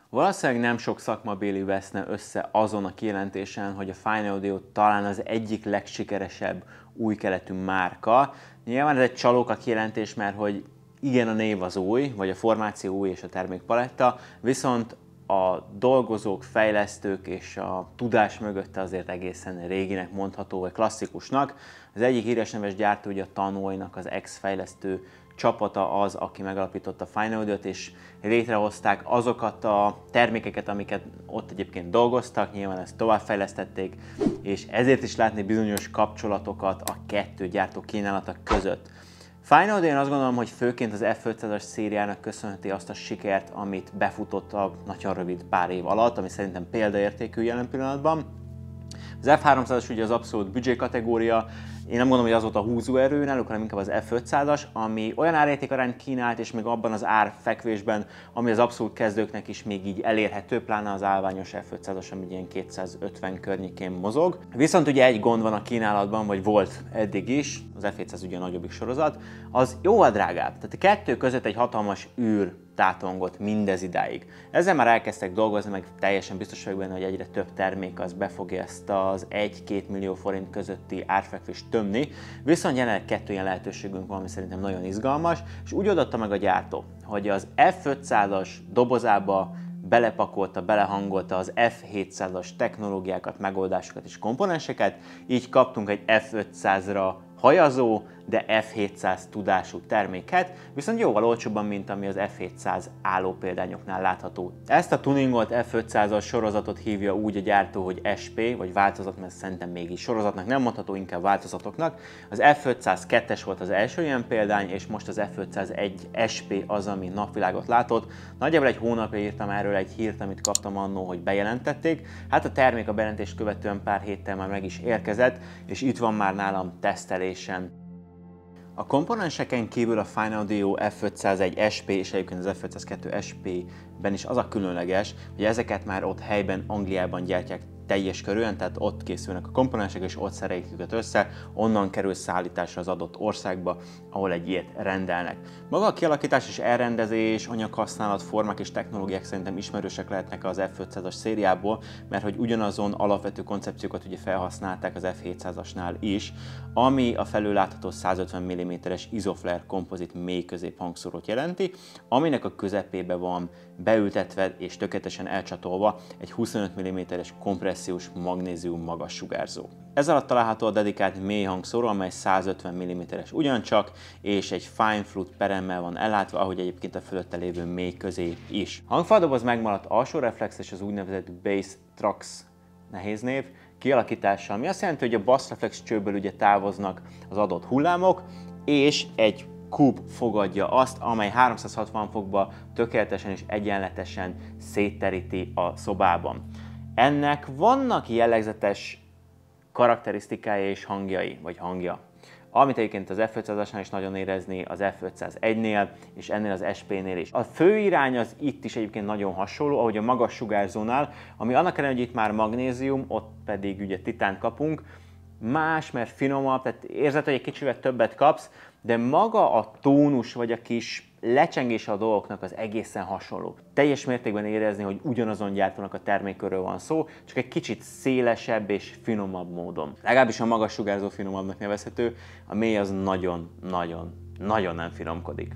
Valószínűleg nem sok szakmabéli veszne össze azon a kijelentésen, hogy a Fine Audio talán az egyik legsikeresebb új keletű márka. Nyilván ez egy csalóka kijelentés, mert hogy igen, a név az új, vagy a formáció új és a termékpaletta, viszont a dolgozók, fejlesztők és a tudás mögötte azért egészen réginek mondható, vagy klasszikusnak. Az egyik híres neves gyártó, ugye a Tannoy-nak az ex-fejlesztő csapata az, aki megalapította a Fine Audio-t, és létrehozták azokat a termékeket, amiket ott egyébként dolgoztak, nyilván ezt továbbfejlesztették, és ezért is látni bizonyos kapcsolatokat a kettő gyártó kínálata között. Fine Audio, én azt gondolom, hogy főként az F500-as szériának köszönheti azt a sikert, amit befutott a nagyon rövid pár év alatt, ami szerintem példaértékű jelen pillanatban. Az F300-as ugye az abszolút büdzsé kategória, én nem gondolom, hogy az volt a húzóerő náluk, hanem inkább az F500-as, ami olyan árértékarányt kínált, és még abban az árfekvésben, ami az abszolút kezdőknek is még így elérhető, pláne az állványos F500-as, ami ilyen 250 környékén mozog. Viszont ugye egy gond van a kínálatban, vagy volt eddig is, az F700 ugye a nagyobbik sorozat, az jóval drágább. Tehát a kettő között egy hatalmas űr tátongott mindez idáig. Ezzel már elkezdtek dolgozni, meg teljesen biztos vagyok benne, hogy egyre több termék az be fogja ezt az 1-2 millió forint közötti árfekvést tömni, viszont jelenleg kettő ilyen lehetőségünk van, ami szerintem nagyon izgalmas, és úgy adotta meg a gyártó, hogy az F500-as dobozába belepakolta, belehangolta az F700-as technológiákat, megoldásokat és komponenseket, így kaptunk egy F500-ra hajazó, de F700 tudású terméket, viszont jóval olcsóbban, mint ami az F700 álló példányoknál látható. Ezt a tuningolt F500-as sorozatot hívja úgy a gyártó, hogy SP, vagy változat, mert szerintem mégis sorozatnak nem mondható, inkább változatoknak. Az F500 2-es volt az első ilyen példány, és most az F501 SP az, ami napvilágot látott. Nagyjából egy hónapja írtam erről egy hírt, amit kaptam annó, hogy bejelentették. Hát a termék a bejelentést követően pár héttel már meg is érkezett, és itt van már nálam tesztelésen. A komponenseken kívül a Fine Audio F501 SP és egyébként az F502 SP-ben is az a különleges, hogy ezeket már ott helyben, Angliában gyártják teljes körűen, tehát ott készülnek a komponensek, és ott szerelik őket össze, onnan kerül szállításra az adott országba, ahol egy ilyet rendelnek. Maga a kialakítás és elrendezés, anyaghasználat, formák és technológiák szerintem ismerősek lehetnek az F500-as szériából, mert hogy ugyanazon alapvető koncepciókat ugye felhasználták az F700-asnál is, ami a felülátható 150 mm-es Isoflare kompozit mély középhangszórót jelenti, aminek a közepébe van beültetve és tökéletesen elcsatolva egy 25 mm-es kompressziós magnézium magassugárzó. Ez alatt található a dedikált mély hangszóró, amely 150 mm-es ugyancsak, és egy fine flute peremmel van ellátva, ahogy egyébként a fölötte lévő mély közé is. A hangfaldoboz megmaradt alsó reflex és az úgynevezett bass tracks, nehéz név, kialakítása, ami azt jelenti, hogy a bass reflex csőből ugye távoznak az adott hullámok, és egy kub fogadja azt, amely 360 fokba tökéletesen és egyenletesen szétteríti a szobában. Ennek vannak jellegzetes karakterisztikái és hangjai, vagy hangja, amit egyébként az F500-asnál is nagyon érezni, az F501-nél és ennél az SP-nél is. A fő irány az itt is egyébként nagyon hasonló, ahogy a magas sugárzónál, ami annak ellenére, hogy itt már magnézium, ott pedig ugye titánt kapunk, más, mert finomabb, tehát érzed, hogy egy kicsivel többet kapsz, de maga a tónus vagy a kis lecsengése a dolgoknak az egészen hasonló. Teljes mértékben érezni, hogy ugyanazon gyártónak a termékről van szó, csak egy kicsit szélesebb és finomabb módon. Legalábbis a magas sugárzó finomabbnak nevezhető, a mély az nagyon nem finomkodik.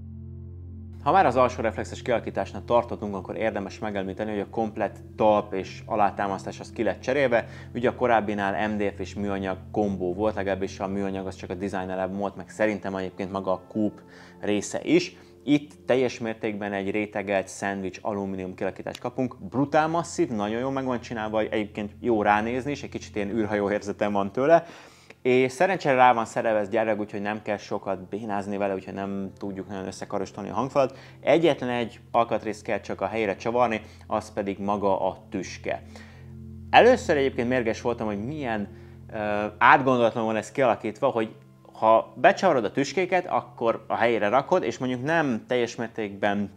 Ha már az alsó reflexes kialakításnál tartottunk, akkor érdemes megemlíteni, hogy a komplett talp és alátámasztás az ki lett cserélve. Ugye a korábbinál MDF és műanyag kombó volt, legalábbis a műanyag az csak a design elem volt, meg szerintem egyébként maga a kúp része is. Itt teljes mértékben egy rétegelt szendvics alumínium kialakítást kapunk, brutál masszív, nagyon jól meg van csinálva, egyébként jó ránézni, és egy kicsit ilyen űrhajó érzetem van tőle. És szerencsére rá van szerelve ez gyárlag, úgyhogy nem kell sokat bénázni vele, úgyhogy nem tudjuk nagyon összekarostolni a hangfalat. Egyetlen egy alkatrészt kell csak a helyére csavarni, az pedig maga a tüske. Először egyébként mérges voltam, hogy milyen átgondolatlan van ez kialakítva, hogy ha becsavarod a tüskéket, akkor a helyére rakod, és mondjuk nem teljes mértékben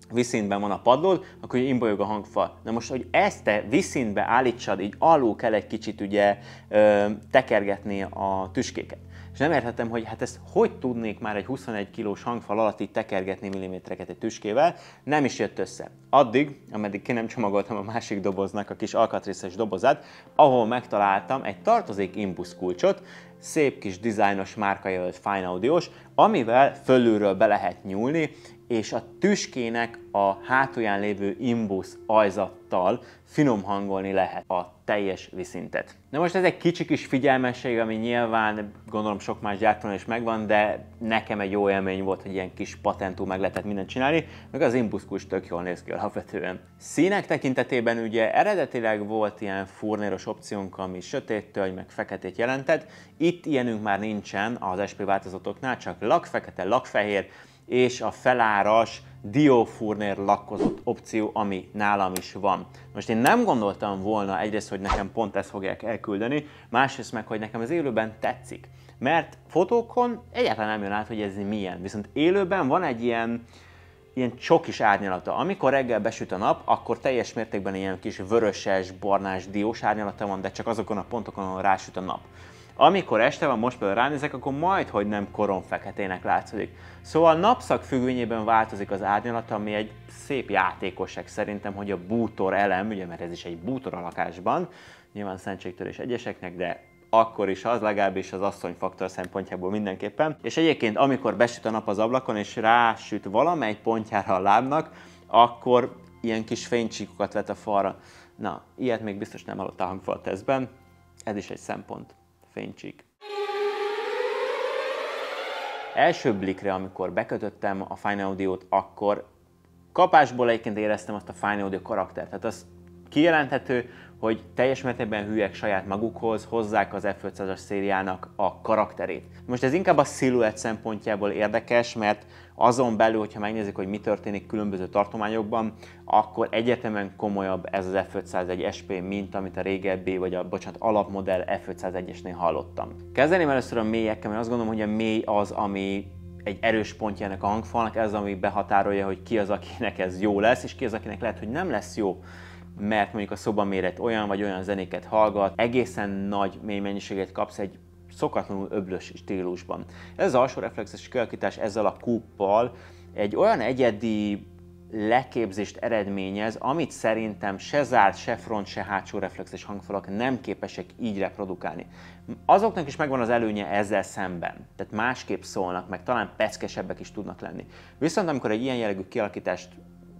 vízszintben van a padlód, akkor imbolyog a hangfal. Na most, hogy ezt te vízszintbe állítsad, így alul kell egy kicsit ugye tekergetni a tüskéket. És nem értettem, hogy hát ezt hogy tudnék már egy 21 kilós hangfal alatt így tekergetni millimétereket egy tüskével, nem is jött össze. Addig, ameddig ki nem csomagoltam a másik doboznak a kis alkatrészes dobozát, ahol megtaláltam egy tartozék imbusz kulcsot, szép kis dizájnos márkajelölt Fine Audiós, amivel fölülről be lehet nyúlni, és a tüskének a hátulján lévő imbusz ajzattal finom hangolni lehet a teljes vízszintet. Na most ez egy kicsi kis figyelmesség, ami nyilván gondolom sok más gyártónál is megvan, de nekem egy jó élmény volt, hogy ilyen kis patentú meg lehetett mindent csinálni, meg az imbusz kulcs tök jól néz ki alapvetően. Színek tekintetében ugye eredetileg volt ilyen furnéros opciónk, ami sötét tölgy, meg feketét jelentett. Itt ilyenünk már nincsen az SP változatoknál, csak lakfekete, lakfehér, és a feláras diófurnér lakkozott opció, ami nálam is van. Most én nem gondoltam volna egyrészt, hogy nekem pont ezt fogják elküldeni, másrészt meg, hogy nekem az élőben tetszik. Mert fotókon egyáltalán nem jön át, hogy ez milyen. Viszont élőben van egy ilyen csokis árnyalata. Amikor reggel besüt a nap, akkor teljes mértékben ilyen kis vöröses, barnás, diós árnyalata van, de csak azokon a pontokon, ahol rásüt a nap. Amikor este van, most például ránézek, akkor majdhogy nem koronfeketének látszik. Szóval napszak függvényében változik az árnyalata, ami egy szép játékosság szerintem, hogy a bútor elem, ugye mert ez is egy bútor a lakásban, nyilván szentségtörés egyeseknek, de akkor is az, legalábbis az asszonyfaktor szempontjából mindenképpen. És egyébként amikor besüt a nap az ablakon és rásüt valamely pontjára a lábnak, akkor ilyen kis fénycsíkokat vet a falra. Na, ilyet még biztos nem hallott a hangfal tesztben, ez is egy szempont. Fénycsík. Első blikre, amikor bekötöttem a Fine Audiót, akkor kapásból egyébként éreztem azt a Fine Audio karaktert. Tehát az kijelenthető, hogy teljes mértékben hülyek saját magukhoz, hozzák az F500-as szériának a karakterét. Most ez inkább a sziluett szempontjából érdekes, mert azon belül, hogyha megnézzük, hogy mi történik különböző tartományokban, akkor egyetemen komolyabb ez az F501 SP, mint amit a régebbi, vagy a alapmodell F501-esnél hallottam. Kezdeném először a mélyekkel, mert azt gondolom, hogy a mély az, ami egy erős pontja ennek a hangfalnak, ez ami behatárolja, hogy ki az, akinek ez jó lesz, és ki az, akinek lehet, hogy nem lesz jó, mert mondjuk a szobaméret olyan vagy olyan zenéket hallgat, egészen nagy mély mennyiséget kapsz egy szokatlanul öblös stílusban. Ez az alsó reflexes kialakítás ezzel a kúppal egy olyan egyedi leképzést eredményez, amit szerintem se zárt, se front, se hátsó reflexes hangfalak nem képesek így reprodukálni. Azoknak is megvan az előnye ezzel szemben, tehát másképp szólnak, meg talán peckesebbek is tudnak lenni. Viszont amikor egy ilyen jellegű kialakítást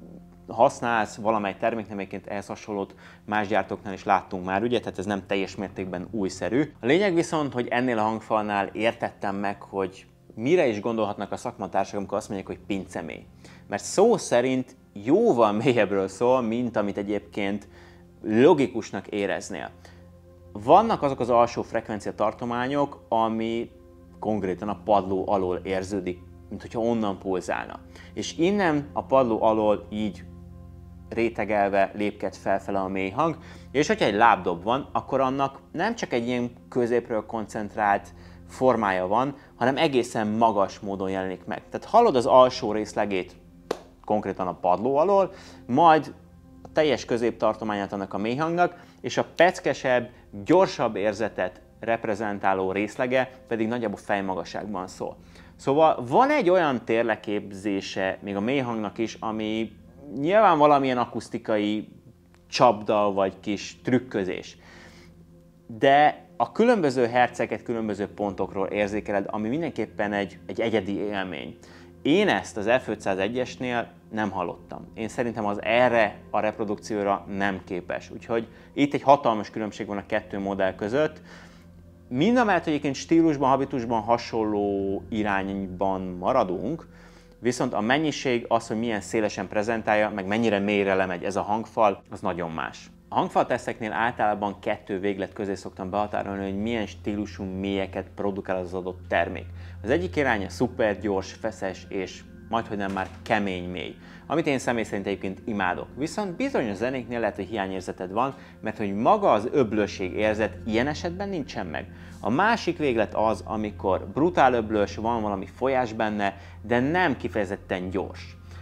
használsz valamely terméknél, egyébként ehhez hasonlót más gyártóknál is láttunk már, ugye, tehát ez nem teljes mértékben újszerű. A lényeg viszont, hogy ennél a hangfalnál értettem meg, hogy mire is gondolhatnak a szakmatársak, amikor azt mondják, hogy pincemély. Mert szó szerint jóval mélyebbről szól, mint amit egyébként logikusnak éreznél. Vannak azok az alsó frekvencia tartományok, ami konkrétan a padló alól érződik, mint hogyha onnan pulzálna. És innen a padló alól így rétegelve lépked felfele a mély hang, és hogyha egy lábdob van, akkor annak nem csak egy ilyen középről koncentrált formája van, hanem egészen magas módon jelenik meg. Tehát hallod az alsó részlegét konkrétan a padló alól, majd a teljes középtartományát annak a mély hangnak, és a peckesebb, gyorsabb érzetet reprezentáló részlege pedig nagyjából fejmagasságban szól. Szóval van egy olyan térleképzése még a mély hangnak is, ami nyilván valamilyen akusztikai csapda vagy kis trükközés. De a különböző herceket különböző pontokról érzékeled, ami mindenképpen egy egyedi élmény. Én ezt az F501-esnél nem hallottam. Én szerintem az erre a reprodukcióra nem képes. Úgyhogy itt egy hatalmas különbség van a kettő modell között. Mindamellett, hogy egyébként stílusban, habitusban hasonló irányban maradunk, viszont a mennyiség, az, hogy milyen szélesen prezentálja, meg mennyire mélyre lemegy ez a hangfal, az nagyon más. A hangfalteszteknél általában kettő véglet közé szoktam behatárolni, hogy milyen stílusú mélyeket produkál az adott termék. Az egyik irány a szuper gyors, feszes és majdhogy nem már kemény mély, amit én személy szerint egyébként imádok. Viszont bizonyos zenéknél lehet, hogy hiányérzeted van, mert hogy maga az öblösség érzet ilyen esetben nincsen meg. A másik véglet az, amikor brutál öblös, van valami folyás benne, de nem kifejezetten gyors.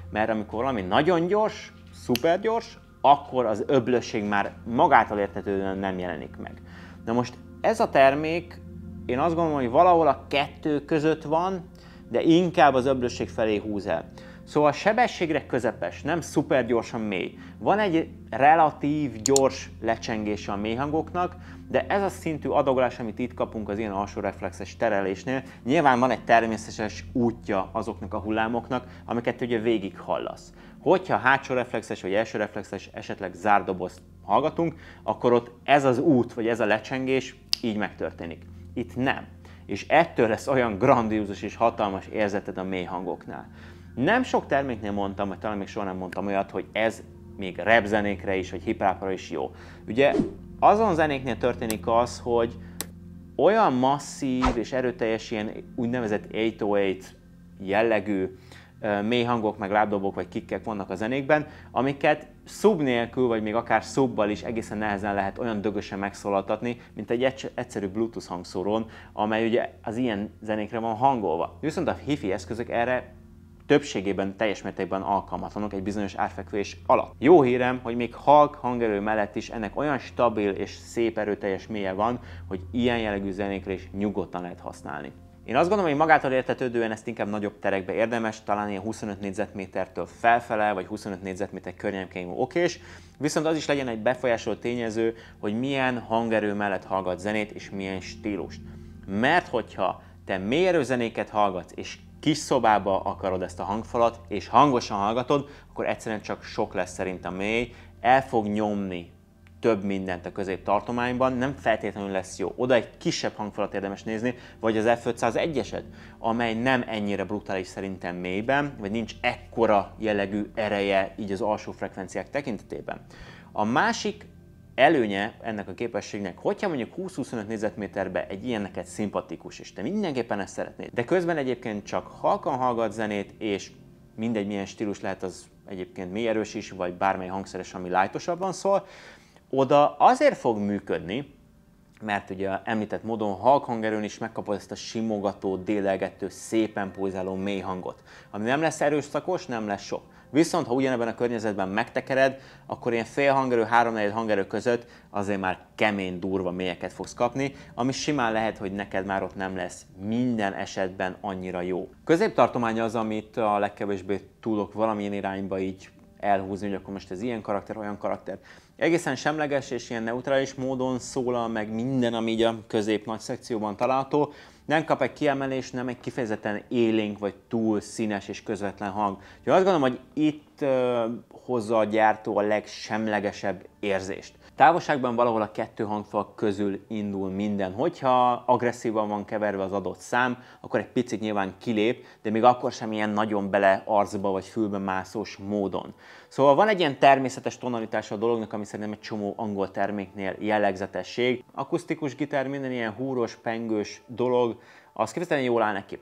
mert amikor valami nagyon gyors, szuper gyors, akkor az öblösség már magától értetődően nem jelenik meg. Na most ez a termék, én azt gondolom, hogy valahol a kettő között van, de inkább az öblösség felé húz el. Szóval a sebességre közepes, nem szuper gyorsan mély. Van egy relatív gyors lecsengése a mélyhangoknak, de ez a szintű adagolás, amit itt kapunk az ilyen alsó reflexes terelésnél, nyilván van egy természetes útja azoknak a hullámoknak, amiket ugye végig hallasz. Hogyha hátsó reflexes vagy első reflexes, esetleg zárdobozt hallgatunk, akkor ott ez az út, vagy ez a lecsengés így megtörténik. Itt nem. És ettől lesz olyan grandiózus és hatalmas érzeted a mély hangoknál. Nem sok terméknél mondtam, vagy talán még soha nem mondtam olyat, hogy ez még rap zenékre is, vagy hip-hopra is jó. Ugye azon zenéknél történik az, hogy olyan masszív és erőteljes ilyen úgynevezett 808 jellegű mély hangok, meg lábdobok vagy kikkek vannak a zenékben, amiket szub nélkül, vagy még akár szubbal is egészen nehezen lehet olyan dögösen megszólaltatni, mint egy egyszerű Bluetooth hangszórón, amely ugye az ilyen zenékre van hangolva. Viszont a hi-fi eszközök erre többségében teljes mértékben alkalmatlanok egy bizonyos árfekvés alatt. Jó hírem, hogy még halk hangerő mellett is ennek olyan stabil és szép erőteljes mélye van, hogy ilyen jellegű zenékre is nyugodtan lehet használni. Én azt gondolom, hogy magától értetődően ezt inkább nagyobb terekbe érdemes, talán ilyen 25 négyzetmétertől felfele, vagy 25 négyzetméter környékén okés, viszont az is legyen egy befolyásoló tényező, hogy milyen hangerő mellett hallgat zenét, és milyen stílust. Mert hogyha te mélyerő zenéket hallgatsz, és kis szobába akarod ezt a hangfalat, és hangosan hallgatod, akkor egyszerűen csak sok lesz szerintem mély, el fog nyomni több mindent a középtartományban, nem feltétlenül lesz jó. Oda egy kisebb hangfalat érdemes nézni, vagy az F501-eset, amely nem ennyire brutális szerintem mélyben, vagy nincs ekkora jellegű ereje így az alsó frekvenciák tekintetében. A másik előnye ennek a képességnek, hogyha mondjuk 20-25 négyzetméterbe egy ilyen neked szimpatikus, és te mindenképpen ezt szeretnéd, de közben egyébként csak halkan hallgat zenét, és mindegy milyen stílus lehet, az egyébként mélyerős is, vagy bármely hangszeres, ami light-osabban szól, oda azért fog működni, mert ugye említett módon halk hangerőn is megkapod ezt a simogató, dédelgető, szépen pulzáló mély hangot, ami nem lesz erőszakos, nem lesz sok. Viszont ha ugyanebben a környezetben megtekered, akkor ilyen fél hangerő, 3/4 hangerő között azért már kemény, durva mélyeket fogsz kapni, ami simán lehet, hogy neked már ott nem lesz minden esetben annyira jó. Középtartomány az, amit a legkevésbé tudok valamilyen irányba így elhúzni, hogy akkor most ez ilyen karakter, olyan karakter. Egészen semleges és ilyen neutrális módon szólal meg minden, ami így a közép-nagy szekcióban található. Nem kap egy kiemelést, nem egy kifejezetten élénk vagy túl színes és közvetlen hang. Úgyhogy azt gondolom, hogy itt hozza a gyártó a legsemlegesebb érzést. Távolságban valahol a kettő hangfal közül indul minden. Hogyha agresszívan van keverve az adott szám, akkor egy picit nyilván kilép, de még akkor sem ilyen nagyon bele arcba vagy fülbe mászós módon. Szóval van egy ilyen természetes tonalitása a dolognak, ami szerintem egy csomó angol terméknél jellegzetesség. Akusztikus gitár, minden ilyen húros, pengős dolog, az kifejezetten jól áll neki.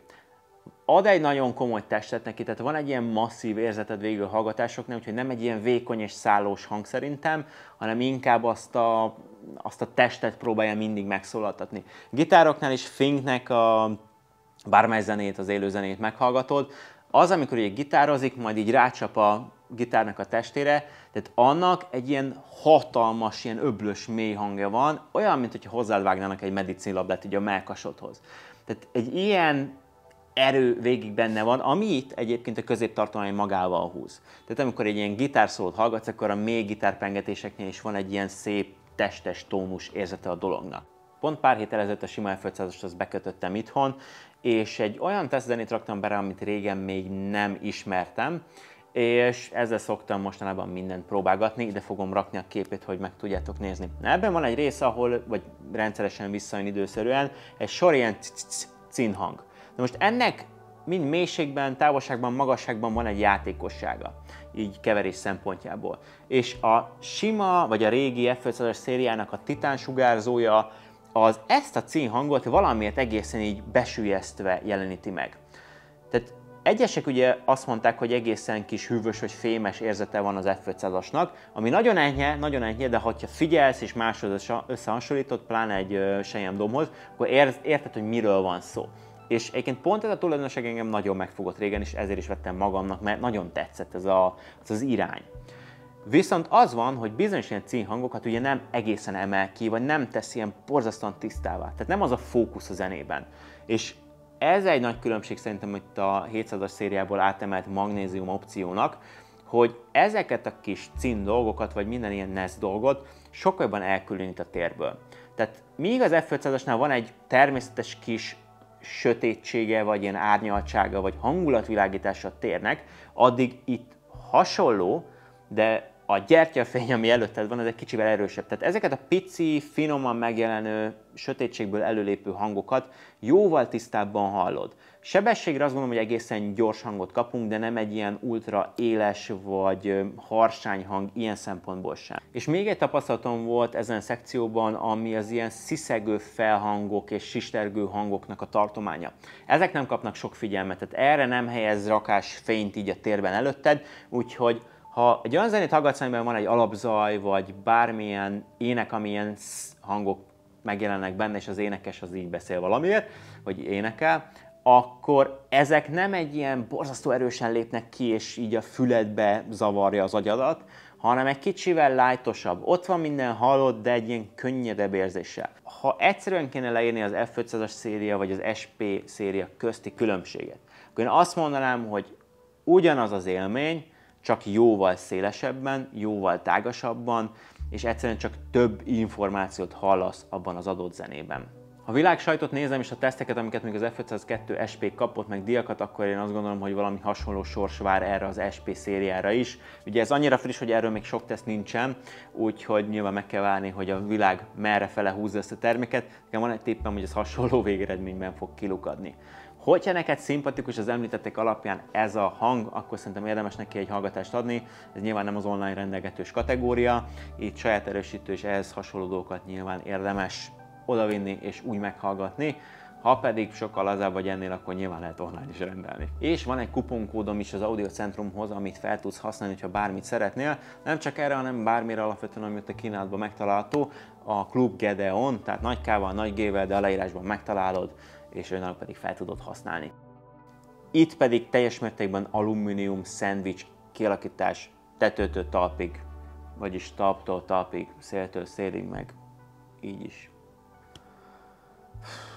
Ad egy nagyon komoly testet neki, tehát van egy ilyen masszív érzeted végül hallgatásoknál, úgyhogy nem egy ilyen vékony és szállós hang szerintem, hanem inkább azt a testet próbálja mindig megszólaltatni. Gitároknál is Finknek a bármely zenét, az élő zenét meghallgatod, az, amikor így gitározik, majd így rácsap a gitárnak a testére, tehát annak egy ilyen hatalmas, ilyen öblös mély hangja van, olyan, mint hogyha hozzád vágnának egy medicinlablát így a mellkasodhoz. Tehát egy ilyen erő végig benne van, ami itt egyébként a középtartomány magával húz. Tehát amikor egy ilyen gitárszólót hallgatsz, akkor a mély gitárpengetéseknél is van egy ilyen szép, testes, tónus érzete a dolognak. Pont pár héttel ezelőtt a sima F500-ast azt bekötöttem itthon, és egy olyan tesztzenét raktam bele, amit régen még nem ismertem, és ezzel szoktam mostanában mindent próbálgatni, ide fogom rakni a képét, hogy meg tudjátok nézni. Na, ebben van egy rész, ahol, vagy rendszeresen visszajön időszerűen, egy sor ilyen cinhang. De most ennek mind mélységben, távolságban, magasságban van egy játékossága, így keverés szempontjából. És a sima, vagy a régi F500-as szériának a titán sugárzója az ezt a cinhangot valamiért egészen így besüllyesztve jeleníti meg. Tehát egyesek ugye azt mondták, hogy egészen kis hűvös vagy fémes érzete van az F500-asnak, ami nagyon enyhe, de ha figyelsz és máshoz összehasonlítod, pláne egy Cheyenne Domhoz, akkor érted, hogy miről van szó. És egyébként pont ez a tulajdonság engem nagyon megfogott régen, és ezért is vettem magamnak, mert nagyon tetszett ez az irány. Viszont az van, hogy bizonyos ilyen címhangokat ugye nem egészen emel ki, vagy nem tesz ilyen borzasztóan tisztává. Tehát nem az a fókusz a zenében. És ez egy nagy különbség szerintem itt a 700-as szériából átemelt magnézium opciónak, hogy ezeket a kis cím dolgokat, vagy minden ilyen NES dolgot sokkal jobban elkülönít a térből. Tehát míg az F500-asnál van egy természetes kis sötétsége, vagy ilyen árnyaltsága, vagy hangulatvilágítása a térnek, addig itt hasonló, de a gyertyafény, ami előtted van, ez egy kicsivel erősebb. Tehát ezeket a pici, finoman megjelenő, sötétségből előlépő hangokat jóval tisztábban hallod. Sebességre azt gondolom, hogy egészen gyors hangot kapunk, de nem egy ilyen ultra éles vagy harsány hang ilyen szempontból sem. És még egy tapasztalatom volt ezen a szekcióban, ami az ilyen sziszegő felhangok és sistergő hangoknak a tartománya. Ezek nem kapnak sok figyelmet, tehát erre nem helyez rakás fényt így a térben előtted, úgyhogy ha egy olyan zenét hallgatsz, amiben van egy alapzaj, vagy bármilyen ének, amilyen hangok megjelennek benne, és az énekes az így beszél valamiért, vagy énekel, akkor ezek nem egy ilyen borzasztó erősen lépnek ki, és így a füledbe zavarja az agyadat, hanem egy kicsivel lightosabb. Ott van minden hallott, de egy ilyen könnyedebb érzéssel. Ha egyszerűen kéne leírni az F500-as széria, vagy az SP széria közti különbséget, akkor én azt mondanám, hogy ugyanaz az élmény, csak jóval szélesebben, jóval tágasabban, és egyszerűen csak több információt hallasz abban az adott zenében. Ha világ sajtot nézem, és a teszteket, amiket még az F502 SP kapott, meg díjakat, akkor én azt gondolom, hogy valami hasonló sors vár erre az SP szériára is. Ugye ez annyira friss, hogy erről még sok teszt nincsen, úgyhogy nyilván meg kell várni, hogy a világ merre fele húzza ezt a terméket. Nekem van egy tippem, hogy ez hasonló végeredményben fog kilukadni. Hogyha neked szimpatikus az említettek alapján ez a hang, akkor szerintem érdemes neki egy hallgatást adni. Ez nyilván nem az online rendelgetős kategória, itt saját erősítő és ehhez hasonló dolgokat nyilván érdemes odavinni és úgy meghallgatni. Ha pedig sokkal lazább vagy ennél, akkor nyilván lehet online is rendelni. És van egy kuponkódom is az Audiocentrumhoz, amit fel tudsz használni, ha bármit szeretnél. Nem csak erre, hanem bármire alapvetően, amit a kínálatban megtalálható. A Klub Gedeon, tehát nagy K-val, nagy G-vel, de a leírásban megtalálod, és önálló pedig fel tudod használni. Itt pedig teljes mértékben alumínium szendvics kialakítás tetőtől talpig, vagyis talptól talpig, széltől szélig, meg így is.